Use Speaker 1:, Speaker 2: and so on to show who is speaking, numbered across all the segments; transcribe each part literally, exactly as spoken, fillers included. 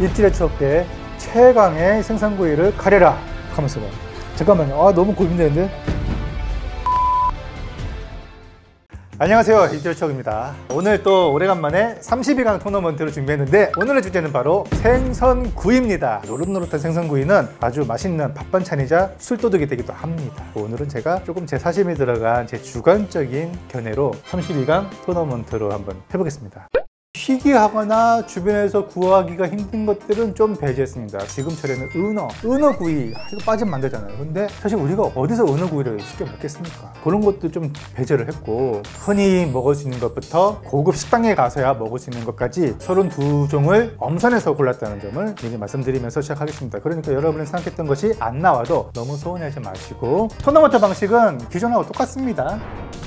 Speaker 1: 입질의 추억대 최강의 생선구이를 가려라. 가만있어 봐. 잠깐만요. 아 너무 고민되는데. 안녕하세요, 입질의 추억입니다. 오늘 또 오래간만에 삼십이 강 토너먼트를 준비했는데 오늘의 주제는 바로 생선구이입니다. 노릇노릇한 생선구이는 아주 맛있는 밥반찬이자 술도둑이 되기도 합니다. 오늘은 제가 조금 제 사심이 들어간 제 주관적인 견해로 삼십이 강 토너먼트로 한번 해보겠습니다. 희귀하거나 주변에서 구하기가 힘든 것들은 좀 배제했습니다. 지금철에는 은어, 은어구이 이거 빠지면 안 되잖아요. 근데 사실 우리가 어디서 은어구이를 쉽게 먹겠습니까? 그런 것도 좀 배제를 했고, 흔히 먹을 수 있는 것부터 고급 식당에 가서야 먹을 수 있는 것까지 서른두 종을 엄선해서 골랐다는 점을 미리 말씀드리면서 시작하겠습니다. 그러니까 여러분이 생각했던 것이 안 나와도 너무 서운해하지 마시고, 토너먼트 방식은 기존하고 똑같습니다.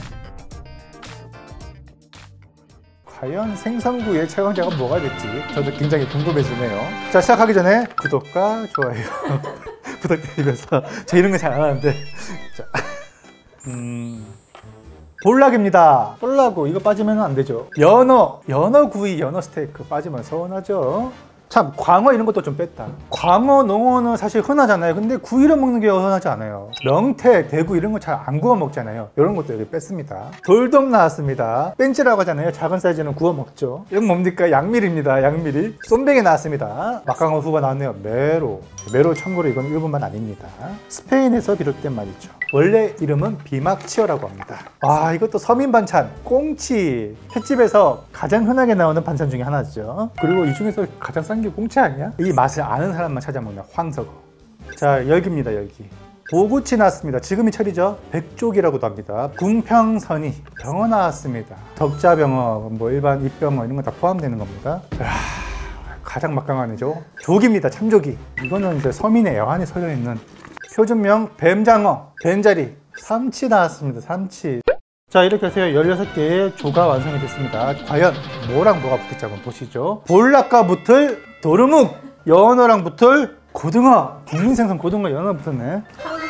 Speaker 1: 과연 생선구이의 최강자가 뭐가 될지 저도 굉장히 궁금해지네요. 자, 시작하기 전에 구독과 좋아요 부탁드리면서 저 이런 거 잘 안 하는데. 자, 음... 볼락입니다. 볼락고 이거 빠지면 안 되죠. 연어, 연어구이, 연어 스테이크 빠지면 서운하죠. 참, 광어 이런 것도 좀 뺐다. 광어, 농어는 사실 흔하잖아요. 근데 구이로 먹는 게 흔하지 않아요. 명태, 대구 이런 거 잘 안 구워 먹잖아요. 이런 것도 여기 뺐습니다. 돌돔 나왔습니다. 뺀지라고 하잖아요. 작은 사이즈는 구워 먹죠. 이건 뭡니까? 양미리입니다. 양미리. 쏨뱅이 나왔습니다. 막강어 후가 나왔네요. 메로. 메로 참고로 이건 일본만 아닙니다. 스페인에서 비롯된 말이죠. 원래 이름은 비막치어라고 합니다. 아, 이것도 서민 반찬, 꽁치. 횟집에서 가장 흔하게 나오는 반찬 중에 하나죠. 그리고 이 중에서 가장 싼 게 꽁치 아니야? 이 맛을 아는 사람만 찾아 먹는 황석어. 자, 열기입니다. 열기. 보구치 나왔습니다. 지금이 철이죠. 백쪽이라고도 합니다. 궁평선이, 병어 나왔습니다. 적자병어, 뭐 일반 입병어 이런 거 다 포함되는 겁니다. 아, 가장 막강한 애죠. 조기입니다. 참조기. 이거는 이제 서민의 애환이 서려있는 표준명 뱀장어, 뱀자리. 삼치 나왔습니다. 삼치. 자, 이렇게 해서 열여섯 개의 조가 완성이 됐습니다. 과연 뭐랑 뭐가 붙을지 한번 보시죠. 볼락과 붙을 도루묵, 연어랑 붙을 고등어. 국민생선 고등어, 연어 붙었네.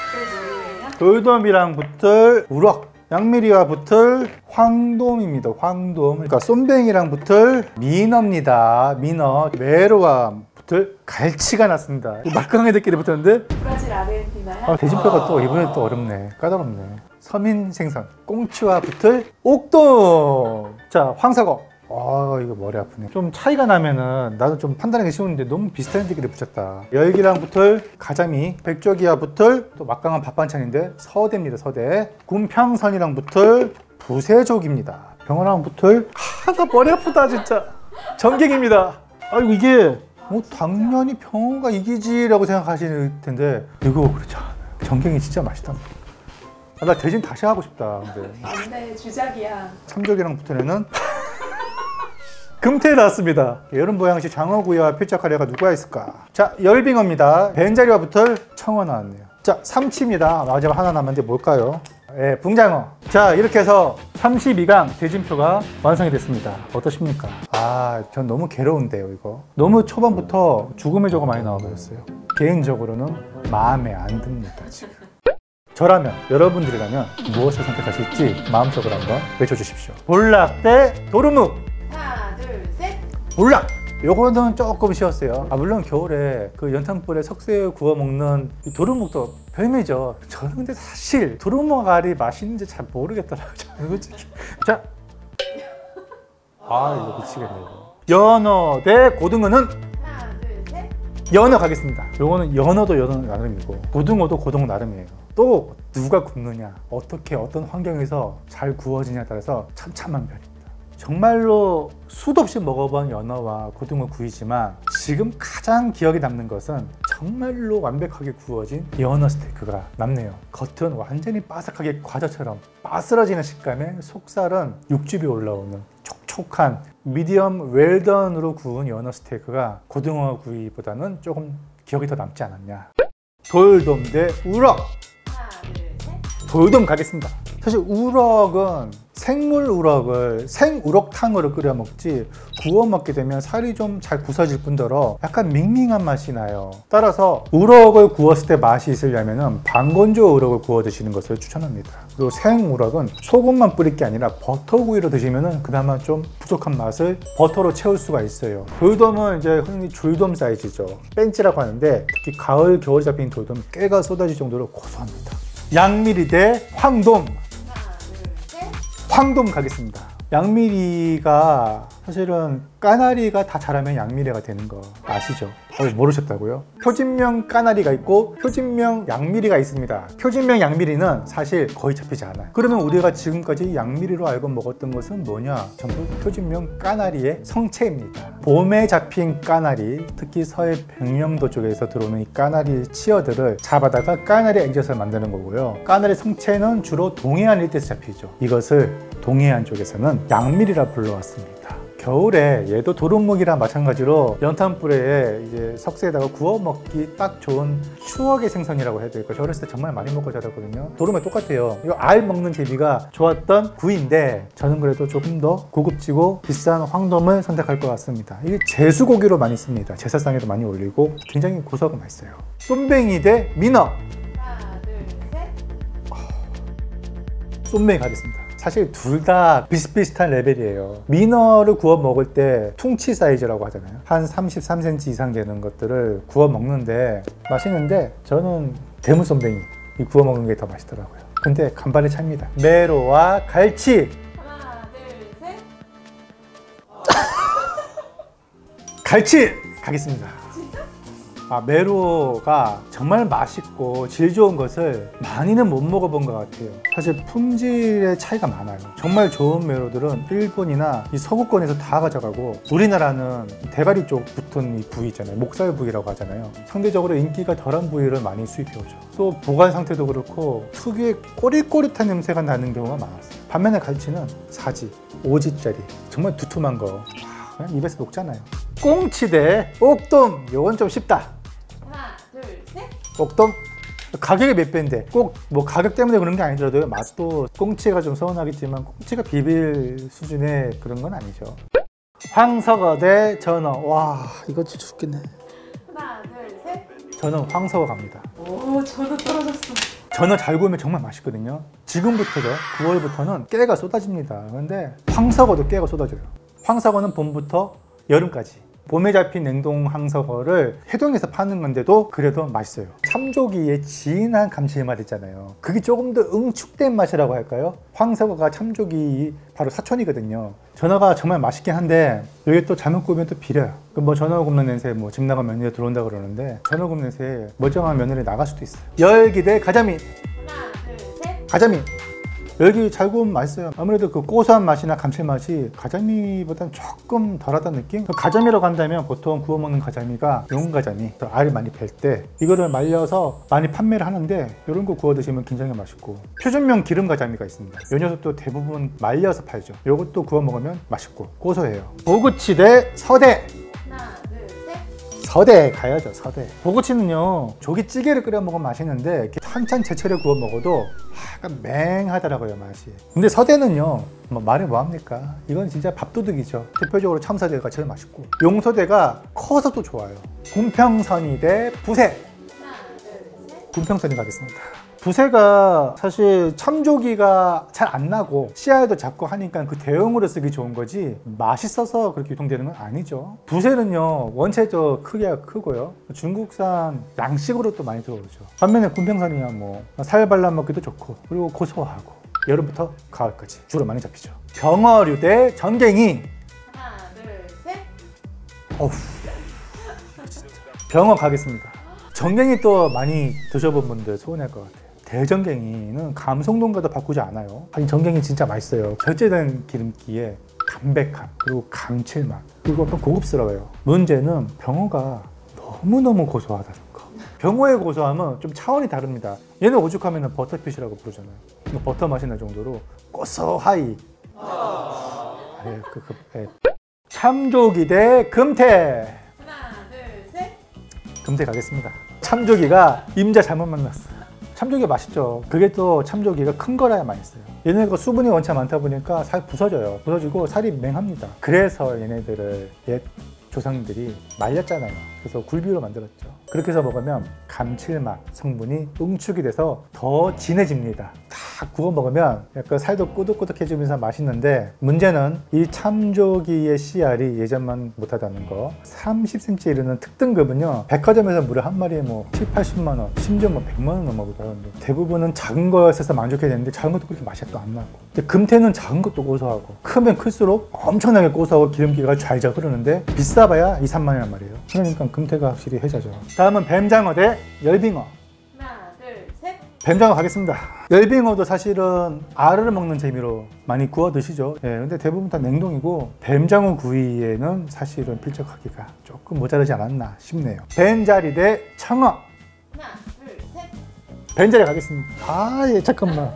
Speaker 1: 돌돔이랑 붙을 우럭, 양미리와 붙을 황돔입니다. 황돔. 그러니까 쏨뱅이랑 붙을 민어입니다. 민어. 메로와 붙을 갈치가 났습니다. 막강한 애들끼리 붙었는데
Speaker 2: 브라질, 아르헨티나요?
Speaker 1: 아, 대진표가 또 이번에 또 어렵네. 까다롭네. 서민 생선, 꽁치와 붙을 옥돔. 자, 황석어. 아, 이거 머리 아프네. 좀 차이가 나면은 나도 좀 판단하기 쉬운데 너무 비슷한 애들끼리 붙였다. 열기랑 붙을 가자미, 백조기와 붙을 또 막강한 밥반찬인데 서대입니다. 서대. 군평선이랑 붙을 부세족입니다. 병어랑 붙을 아, 나 머리 아프다 진짜. 전갱입니다. 아이고, 이게 뭐 당연히 병어가 이기지라고 생각하실 텐데 이거 그렇지 않아요. 전갱이 진짜 맛있다. 아, 나 대신 다시 하고 싶다. 근데
Speaker 2: 안돼, 주작이야.
Speaker 1: 참조기랑 붙은 애는 금태 나왔습니다. 여름 보양식 장어구이와 필적하려가 누가 있을까? 자, 열빙어입니다. 벤자리와 붙을 청어 나왔네요. 자, 삼치입니다. 마지막 하나 남았는데 뭘까요? 예, 붕장어. 자, 이렇게 해서 삼십이 강 대진표가 완성이 됐습니다. 어떠십니까? 아, 전 너무 괴로운데요, 이거. 너무 초반부터 죽음의 조가 많이 나와버렸어요. 개인적으로는 마음에 안 듭니다, 지금. 저라면, 여러분들이라면 무엇을 선택하실지 마음속으로 한번 외쳐주십시오. 볼락 대 도루묵.
Speaker 2: 하나, 둘, 셋.
Speaker 1: 볼락! 요거는 조금 쉬웠어요. 아, 물론 겨울에 그 연탄불에 석쇠 구워 먹는 이 도루묵도 별미죠. 저는 근데 사실 도루묵 알이 맛있는지 잘 모르겠더라고요. 솔직히. 자, 아, 이거 미치겠네 이거. 연어 대 고등어는
Speaker 2: 하나, 둘, 셋.
Speaker 1: 연어 가겠습니다. 요거는 연어도 연어 나름이고 고등어도 고등어 나름이에요. 또 누가 굽느냐, 어떻게 어떤 환경에서 잘 구워지냐에 따라서 천차만별입니다. 정말로 수도 없이 먹어본 연어와 고등어 구이지만 지금 가장 기억에 남는 것은 정말로 완벽하게 구워진 연어 스테이크가 남네요. 겉은 완전히 바삭하게 과자처럼 바스러지는 식감에 속살은 육즙이 올라오는 촉촉한 미디엄 웰던으로 구운 연어 스테이크가 고등어 구이보다는 조금 기억이 더 남지 않았냐. 돌돔 대 우럭.
Speaker 2: 하나, 둘, 셋.
Speaker 1: 돌돔 가겠습니다. 사실 우럭은 생물 우럭을 생우럭탕으로 끓여 먹지 구워 먹게 되면 살이 좀 잘 부서질 뿐더러 약간 밍밍한 맛이 나요. 따라서 우럭을 구웠을 때 맛이 있으려면 반건조 우럭을 구워 드시는 것을 추천합니다. 그리고 생우럭은 소금만 뿌릴 게 아니라 버터구이로 드시면 그나마 좀 부족한 맛을 버터로 채울 수가 있어요. 돌돔은 이제 흔히 줄돔 사이즈죠. 벤치라고 하는데 특히 가을 겨울 잡힌 돌돔 깨가 쏟아질 정도로 고소합니다. 양미리 대 황돔.
Speaker 2: 하나, 둘, 셋.
Speaker 1: 황돔 가겠습니다. 양미리가 사실은 까나리가 다 자라면 양미리가 되는 거 아시죠? 어, 모르셨다고요? 표준명 까나리가 있고 표준명 양미리가 있습니다. 표준명 양미리는 사실 거의 잡히지 않아요. 그러면 우리가 지금까지 양미리로 알고 먹었던 것은 뭐냐? 전부 표준명 까나리의 성체입니다. 봄에 잡힌 까나리, 특히 서해 백령도 쪽에서 들어오는 이 까나리 치어들을 잡아다가 까나리 액젓을 만드는 거고요. 까나리 성체는 주로 동해안 일대에서 잡히죠. 이것을 동해안 쪽에서는 양미리라 불러왔습니다. 겨울에 얘도 도루묵이랑 마찬가지로 연탄불에 이제 석쇠에다가 구워 먹기 딱 좋은 추억의 생선이라고 해야 될까. 저 어렸을 때 정말 많이 먹고 자랐거든요. 도루묵 똑같아요. 이거 알 먹는 재미가 좋았던 구이인데 저는 그래도 조금 더 고급지고 비싼 황돔을 선택할 것 같습니다. 이게 제수고기로 많이 씁니다. 제사상에도 많이 올리고 굉장히 고소하고 맛있어요. 쏨뱅이 대 민어.
Speaker 2: 하나, 둘, 셋.
Speaker 1: 쏨뱅이 가겠습니다. 사실 둘 다 비슷비슷한 레벨이에요. 민어를 구워 먹을 때 퉁치 사이즈라고 하잖아요. 한 삼십삼 센티미터 이상 되는 것들을 구워 먹는데 맛있는데 저는 대문 쏨뱅이 구워 먹는 게 더 맛있더라고요. 근데 간발의 차이입니다. 메로와 갈치.
Speaker 2: 하나, 둘, 셋.
Speaker 1: 갈치 가겠습니다. 아, 메로가 정말 맛있고 질 좋은 것을 많이는 못 먹어본 것 같아요. 사실 품질의 차이가 많아요. 정말 좋은 메로들은 일본이나 이 서구권에서 다 가져가고 우리나라는 대가리 쪽 붙은 이 부위 있잖아요. 목살 부위라고 하잖아요. 상대적으로 인기가 덜한 부위를 많이 수입해오죠. 또 보관 상태도 그렇고 특유의 꼬릿꼬릿한 냄새가 나는 경우가 많았어요. 반면에 갈치는 사지, 오지짜리 정말 두툼한 거 그냥 입에서 녹잖아요. 꽁치 대 옥돔. 요건 좀 쉽다.
Speaker 2: 하나, 둘, 셋.
Speaker 1: 옥돔? 가격이 몇 배인데 꼭 뭐 가격 때문에 그런 게 아니더라도 맛도 꽁치가 좀 서운하겠지만 꽁치가 비빌 수준의 그런 건 아니죠. 황석어 대 전어. 와 이거 진짜 죽겠네.
Speaker 2: 하나, 둘, 셋.
Speaker 1: 저는 황석어 갑니다.
Speaker 2: 오, 저도 떨어졌어.
Speaker 1: 전어 잘 구우면 정말 맛있거든요. 지금부터죠. 구월부터는 깨가 쏟아집니다. 그런데 황석어도 깨가 쏟아져요. 황석어는 봄부터 여름까지 봄에 잡힌 냉동 황석어를 해동해서 파는 건데도 그래도 맛있어요. 참조기의 진한 감칠맛 있잖아요. 그게 조금 더 응축된 맛이라고 할까요? 황석어가 참조기 바로 사촌이거든요. 전어가 정말 맛있긴 한데 이게 또 잘못 구우면 또 비려요. 뭐 전어 굽는 냄새 뭐 집 나간 며느리 들어온다 그러는데 전어 굽는 냄새에 멀쩡한 며느리 나갈 수도 있어요. 열기 대 가자미.
Speaker 2: 하나, 둘, 셋.
Speaker 1: 가자미. 열기 잘 구우면 맛있어요. 아무래도 그 고소한 맛이나 감칠맛이 가자미보다는 조금 덜하다는 느낌? 가자미로 간다면 보통 구워 먹는 가자미가 용가자미, 알을 많이 뺄 때 이거를 말려서 많이 판매를 하는데 이런 거 구워 드시면 굉장히 맛있고 표준명 기름 가자미가 있습니다. 이 녀석도 대부분 말려서 팔죠. 이것도 구워 먹으면 맛있고 고소해요. 보구치 대 서대.
Speaker 2: 하나, 둘, 셋.
Speaker 1: 서대 가야죠. 서대. 보구치는요 조기찌개를 끓여 먹으면 맛있는데 이렇게 한참 제철에 구워 먹어도 약간 맹하더라고요 맛이. 근데 서대는요 뭐 말해 뭐합니까? 이건 진짜 밥도둑이죠. 대표적으로 참서대가 제일 맛있고 용서대가 커서 또 좋아요. 군평선이 대 부세.
Speaker 2: 하나, 둘, 셋.
Speaker 1: 군평선이 가겠습니다. 부세가 사실 참조기가 잘 안 나고 씨알도 작고 하니까 그 대용으로 쓰기 좋은 거지 맛있어서 그렇게 유통되는 건 아니죠. 부세는요 원체적 크기가 크고요 중국산 양식으로 또 많이 들어오죠. 반면에 군평선이야 뭐 살 발라 먹기도 좋고 그리고 고소하고 여름부터 가을까지 주로 많이 잡히죠. 병어류 대 전갱이.
Speaker 2: 하나, 둘, 셋.
Speaker 1: 어후 진짜. 병어 가겠습니다. 전갱이 또 많이 드셔본 분들 소원할 것 같아요. 대전갱이는 감성돔과도 바꾸지 않아요. 아니 전갱이 진짜 맛있어요. 절제된 기름기에 담백함 그리고 감칠맛 그리고 약간 고급스러워요. 문제는 병어가 너무너무 고소하다는 거. 병어의 고소함은 좀 차원이 다릅니다. 얘는 오죽하면 버터핏이라고 부르잖아요. 버터 맛이 날 정도로 고소하이. 네, 그, 그, 네. 참조기 대 금태.
Speaker 2: 하나, 둘, 셋.
Speaker 1: 금태 가겠습니다. 참조기가 임자 잘못 만났어. 참조기 맛있죠. 그게 또 참조기가 큰 거라야 맛있어요. 얘네가 수분이 원체 많다 보니까 살 부서져요. 부서지고 살이 맹합니다. 그래서 얘네들을 옛 조상들이 말렸잖아요. 그래서 굴비로 만들었죠. 그렇게 해서 먹으면 감칠맛 성분이 응축이 돼서 더 진해집니다. 다 구워 먹으면 약간 살도 꾸덕꾸덕해지면서 맛있는데, 문제는 이 참조기의 씨알이 예전만 못하다는 거. 삼십 센티미터 이르는 특등급은요, 백화점에서 무려 한 마리에 뭐 칠, 팔십만 원, 심지어 뭐 백만 원 넘어가기도 하는데, 대부분은 작은 거였어서 만족해야 되는데 작은 것도 그렇게 맛이 또 안 나고, 근데 금태는 작은 것도 고소하고 크면 클수록 엄청나게 고소하고 기름기가 좔좔 흐르는데 비싸봐야 이, 삼만 원이란 말이에요. 그러니까 금태가 확실히 해자죠. 다음은 뱀장어 대 열빙어.
Speaker 2: 하나, 둘, 셋.
Speaker 1: 뱀장어 가겠습니다. 열빙어도 사실은 알을 먹는 재미로 많이 구워 드시죠. 예, 근데 대부분 다 냉동이고, 뱀장어 구이에는 사실은 필적하기가 조금 모자르지 않았나 싶네요. 뱀자리 대 청어.
Speaker 2: 하나, 둘, 셋.
Speaker 1: 뱀자리 가겠습니다. 아, 예, 잠깐만.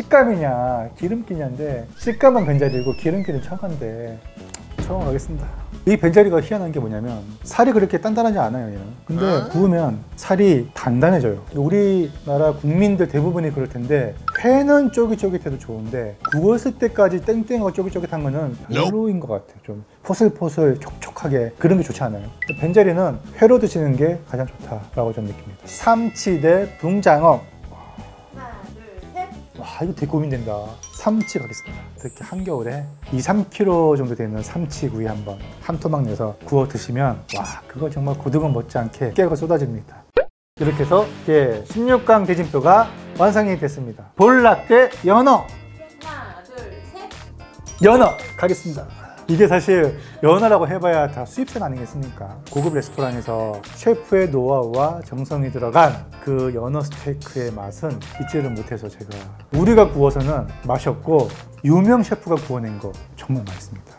Speaker 1: 식감이냐 기름기냐인데, 식감은 뱀자리고 기름기는 청어인데 청어 가겠습니다. 이 뱀자리가 희한한 게 뭐냐면 살이 그렇게 단단하지 않아요, 얘는. 근데
Speaker 2: 아?
Speaker 1: 구우면 살이 단단해져요. 우리나라 국민들 대부분이 그럴 텐데, 회는 쫄깃쫄깃해도 좋은데 구웠을 때까지 땡땡하고 쫄깃쫄깃한 거는 별로인 것 같아요. 좀 포슬포슬 촉촉하게 그런 게 좋지 않아요. 뱀자리는 회로 드시는 게 가장 좋다라고 저는 느낍니다. 삼치 대 붕장어.
Speaker 2: 하나, 둘, 셋.
Speaker 1: 와, 이거 되게 고민된다. 삼치 가겠습니다. 특히 한겨울에 이, 삼 킬로그램 정도 되는 삼치구이 한번 한 토막 내서 구워 드시면, 와, 그거 정말 고등어 못지않게 깨가 쏟아집니다. 이렇게 해서 이제 십육 강 대진표가 완성이 됐습니다. 볼락 대 연어.
Speaker 2: 하나, 둘, 셋.
Speaker 1: 연어 가겠습니다. 이게 사실 연어라고 해봐야 다 수입산 아니겠습니까? 고급 레스토랑에서 셰프의 노하우와 정성이 들어간 그 연어 스테이크의 맛은 잊지를 못해서, 제가 우리가 구워서는 맛이 없고 유명 셰프가 구워낸 거 정말 맛있습니다.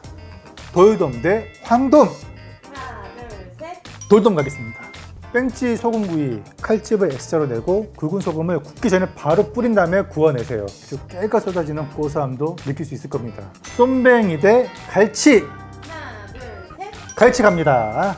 Speaker 1: 돌돔 대 황돔.
Speaker 2: 하나, 둘, 셋.
Speaker 1: 돌돔 가겠습니다. 뺑치 소금구이, 칼집을 X자로 내고 굵은 소금을 굽기 전에 바로 뿌린 다음에 구워내세요. 깨가 쏟아지는 고소함도 느낄 수 있을 겁니다. 쏨뱅이 대 갈치.
Speaker 2: 하나, 둘, 셋.
Speaker 1: 갈치 갑니다.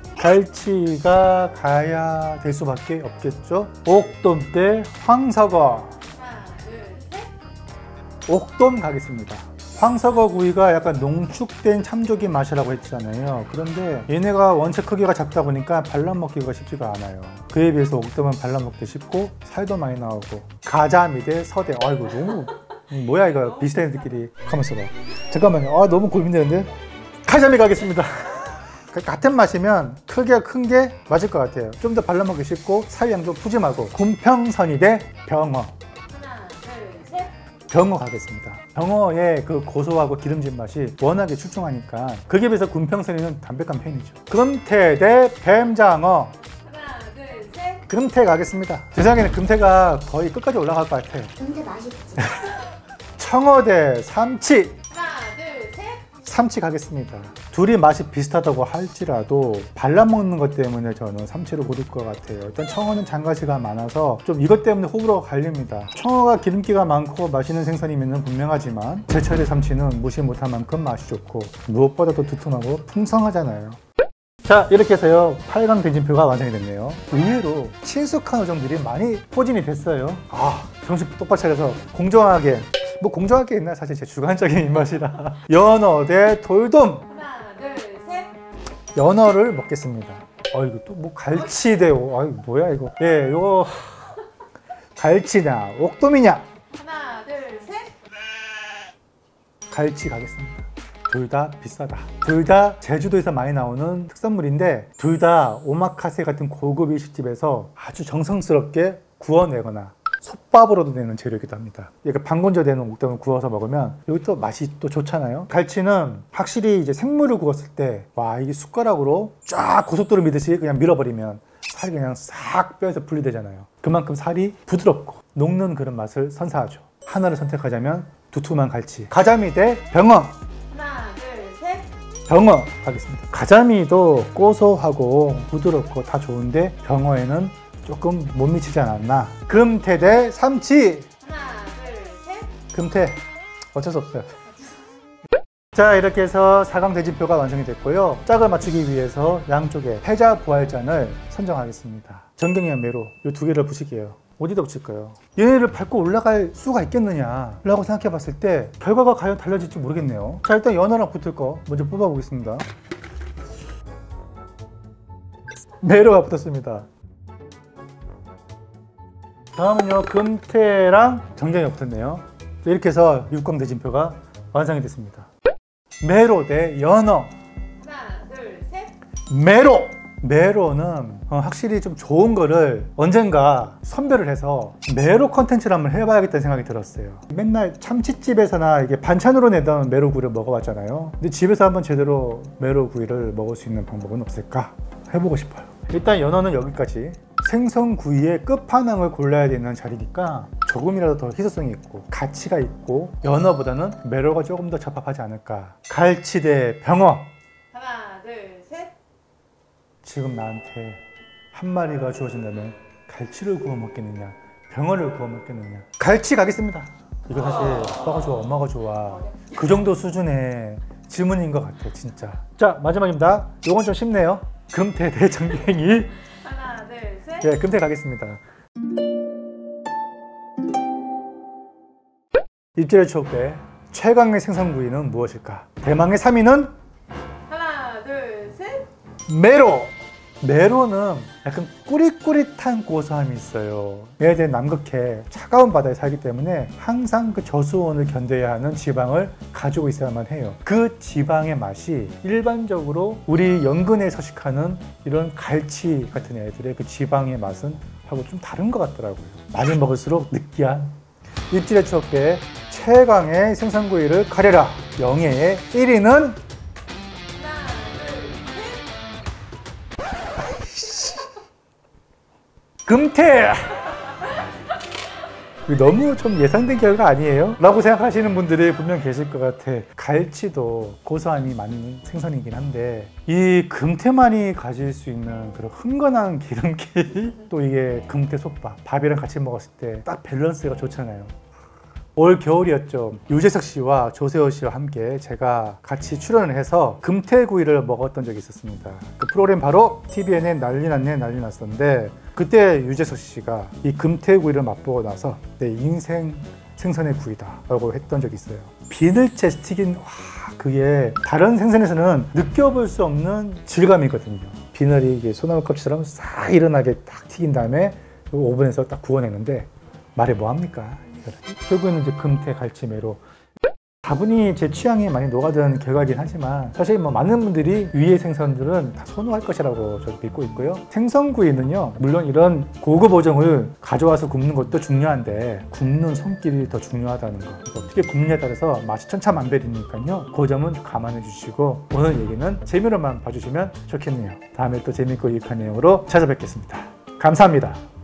Speaker 1: 갈치가 가야 될 수밖에 없겠죠. 옥돔 대 황석어.
Speaker 2: 하나, 둘, 셋.
Speaker 1: 옥돔 가겠습니다. 황석어 구이가 약간 농축된 참조기 맛이라고 했잖아요. 그런데 얘네가 원체 크기가 작다 보니까 발라먹기가 쉽지가 않아요. 그에 비해서 옥돔은 발라먹기 쉽고 살도 많이 나오고. 가자미 대 서대. 아이고, 너무 뭐야 이거, 비슷한 애들끼리. 가만있어 봐. 잠깐만요. 아, 너무 고민되는데. 가자미 가겠습니다. 같은 맛이면 크기가 큰 게 맞을 것 같아요. 좀 더 발라먹기 쉽고 살 양도 푸짐하고. 군평선이 대 병어.
Speaker 2: 하나, 둘, 셋.
Speaker 1: 병어 가겠습니다. 병어의 그 고소하고 기름진 맛이 워낙에 출중하니까 그게 비해서 군평선이는 담백한 편이죠. 금태 대 뱀장어.
Speaker 2: 하나, 둘, 셋.
Speaker 1: 금태 가겠습니다. 제 생각에는 금태가 거의 끝까지 올라갈 것 같아.
Speaker 3: 근데 맛있지.
Speaker 1: 청어 대 삼치.
Speaker 2: 하나, 둘, 셋.
Speaker 1: 삼치 가겠습니다. 둘이 맛이 비슷하다고 할지라도 발라먹는 것 때문에 저는 삼치를 고를 것 같아요. 일단 청어는 장가시가 많아서 좀 이것 때문에 호불호가 갈립니다. 청어가 기름기가 많고 맛있는 생선이면 분명하지만 제철의 삼치는 무시 못할 만큼 맛이 좋고 무엇보다도 두툼하고 풍성하잖아요. 자, 이렇게 해서요 팔 강 대진표가 완성이 됐네요. 의외로 친숙한 어종들이 많이 포진이 됐어요. 아, 정신 똑바로 차려서 공정하게, 뭐 공정하게 있나, 사실 제 주관적인 입맛이라. 연어 대 돌돔.
Speaker 2: 하나, 둘, 셋.
Speaker 1: 연어를 먹겠습니다. 어, 이거 또 뭐 갈치 대, 오, 아이 뭐야 이거. 예, 요거 갈치냐 옥돔이냐.
Speaker 2: 하나, 둘, 셋.
Speaker 1: 갈치 가겠습니다. 둘 다 비싸다. 둘 다 제주도에서 많이 나오는 특산물인데, 둘 다 오마카세 같은 고급 일식집에서 아주 정성스럽게 구워내거나 솥밥으로도 내는 재료이기도 합니다. 이렇게 방건조 되는 옥돔을 구워서 먹으면 여기 또 맛이 또 좋잖아요. 갈치는 확실히 이제 생물을 구웠을 때, 와, 이게 숟가락으로 쫙 고속도로 미듯이 그냥 밀어버리면 살이 그냥 싹 뼈에서 분리되잖아요. 그만큼 살이 부드럽고 녹는 그런 맛을 선사하죠. 하나를 선택하자면 두툼한 갈치. 가자미 대 병어.
Speaker 2: 하나, 둘, 셋.
Speaker 1: 병어 가겠습니다. 가자미도 고소하고 부드럽고 다 좋은데 병어에는 조금 못 미치지 않았나. 금태 대 삼치.
Speaker 2: 하나, 둘, 셋.
Speaker 1: 금태. 어쩔 수 없어요. 자, 이렇게 해서 사 강 대진표가 완성이 됐고요. 짝을 맞추기 위해서 양쪽에 패자 부활전을 선정하겠습니다. 정경이와 매로 이 두 개를 보실게요. 어디다 붙일까요? 얘네를 밟고 올라갈 수가 있겠느냐 라고 생각해 봤을 때 결과가 과연 달라질지 모르겠네요. 자, 일단 연어랑 붙을 거 먼저 뽑아 보겠습니다. 매로가 붙었습니다. 다음은요, 금태랑 정경이가 붙었네요. 이렇게 해서 육광대진표가 완성이 됐습니다. 매로 대 연어.
Speaker 2: 하나, 둘, 셋.
Speaker 1: 매로! 매로는 어, 확실히 좀 좋은 거를 언젠가 선별을 해서 매로 컨텐츠를 한번 해봐야겠다는 생각이 들었어요. 맨날 참치집에서나 이게 반찬으로 내던 매로구이를 먹어봤잖아요. 근데 집에서 한번 제대로 매로구이를 먹을 수 있는 방법은 없을까? 해보고 싶어요. 일단 연어는 여기까지. 생선구이의 끝판왕을 골라야 되는 자리니까 조금이라도 더 희소성이 있고 가치가 있고 연어보다는 매로가 조금 더 적합하지 않을까. 갈치 대 병어.
Speaker 2: 하나, 둘, 셋.
Speaker 1: 지금 나한테 한 마리가 주어진다면 갈치를 구워 먹겠느냐 병어를 구워 먹겠느냐. 갈치 가겠습니다. 이거 사실 아빠가 좋아 엄마가 좋아 그 정도 수준의 질문인 것 같아 진짜. 자, 마지막입니다. 요건 좀 쉽네요. 금태 대 정갱이.
Speaker 2: 하나, 둘, 셋.
Speaker 1: 네, 금태 가겠습니다. 입질의 추억 대 최강의 생선구이는 무엇일까? 대망의 삼 위는
Speaker 2: 하나, 둘, 셋.
Speaker 1: 매로! 매로는 약간 꾸릿꾸릿한 고소함이 있어요. 얘네들은 남극해 차가운 바다에 살기 때문에 항상 그 저수온을 견뎌야 하는 지방을 가지고 있어야만 해요. 그 지방의 맛이 일반적으로 우리 연근에 서식하는 이런 갈치 같은 애들의 그 지방의 맛은 하고 좀 다른 것 같더라고요. 많이 먹을수록 느끼한. 입질의 추억 대 최강의 생선구이를 가려라. 영예의 일 위는
Speaker 2: 하나, 둘, 셋.
Speaker 1: 금태! 너무 좀 예상된 결과 아니에요? 라고 생각하시는 분들이 분명 계실 것 같아. 갈치도 고소함이 많은 생선이긴 한데 이 금태만이 가질 수 있는 그런 흥건한 기름기 또 이게 금태 솥밥 밥이랑 같이 먹었을 때 딱 밸런스가 좋잖아요. 올 겨울이었죠. 유재석 씨와 조세호 씨와 함께 제가 같이 출연을 해서 금태구이를 먹었던 적이 있었습니다. 그 프로그램 바로 티비엔의 난리 났네 난리 났었는데 그때 유재석 씨가 이 금태구이를 맛보고 나서 내 인생 생선의 구이다 라고 했던 적이 있어요. 비늘째 튀긴 와 그게 다른 생선에서는 느껴볼 수 없는 질감이거든요. 비늘이 이게 소나무 껍질처럼 싹 일어나게 딱 튀긴 다음에 오븐에서 딱 구워내는데 말해 뭐합니까? 결국에는 이제 금태, 갈치, 매로. 다분히 제 취향에 많이 녹아든 결과이긴 하지만 사실 뭐 많은 분들이 위의 생선들은 다 선호할 것이라고 저도 믿고 있고요. 생선구이는요 물론 이런 고급 어종을 가져와서 굽는 것도 중요한데 굽는 손길이 더 중요하다는 거. 어떻게 굽느냐에 따라서 맛이 천차만별이니까요. 그 점은 감안해 주시고 오늘 얘기는 재미로만 봐주시면 좋겠네요. 다음에 또 재밌고 유익한 내용으로 찾아뵙겠습니다. 감사합니다.